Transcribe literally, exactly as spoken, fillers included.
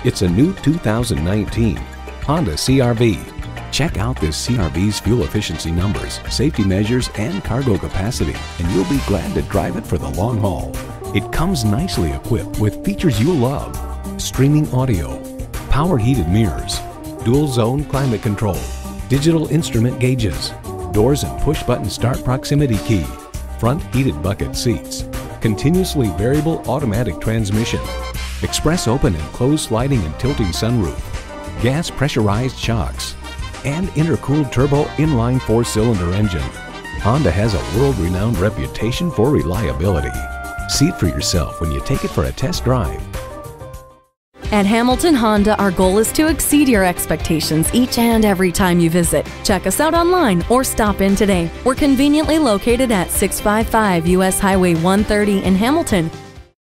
It's a new two thousand nineteen Honda C R V. Check out this C R V's fuel efficiency numbers, safety measures, and cargo capacity, and you'll be glad to drive it for the long haul. It comes nicely equipped with features you'll love: streaming audio, power heated mirrors, dual zone climate control, digital instrument gauges, doors and push button start proximity key, front heated bucket seats, continuously variable automatic transmission, express open and closed sliding and tilting sunroof, gas pressurized shocks, and intercooled turbo inline four-cylinder engine. Honda has a world-renowned reputation for reliability. See it for yourself when you take it for a test drive. At Hamilton Honda, our goal is to exceed your expectations each and every time you visit. Check us out online or stop in today. We're conveniently located at six five five U S Highway one thirty in Hamilton